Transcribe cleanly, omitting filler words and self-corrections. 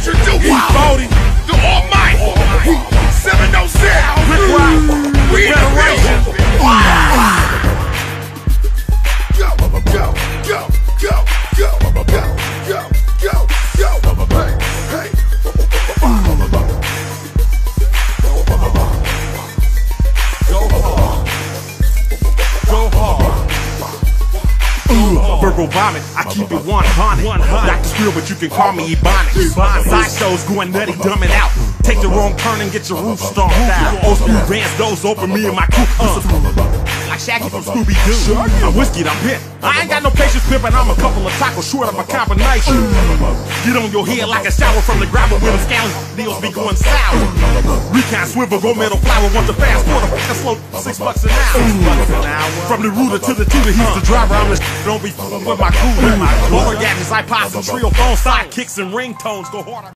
E40, the Almighty, 706, Rick Rock, we in the building. Go, go, go, go, go, go, go, go, go, hey, hey. Go hard. Go hard. Virgo vomit, I keep it 100. Not the real, but you can call me Ebonics. Side shows going nutty, dumbing out. Take the wrong turn and get your roof stomped out. Old school bands, those open me and my crew. Like Shaggy from Scooby-Doo. I'm whiskeyed, I'm bent. I ain't got no patience pimping, I'm a couple of tacos short of a combination. Get on your head like a shower from the gravel with them scallons. Deals be going sour. Recon swivel, go metal flower. Want the fast quarter, slow, $6 an hour. From the rooter to the tutor, he's the driver. I'm the don't be with my crew. Lower gadgets, iPods, and trio phone sidekicks and ringtones go harder.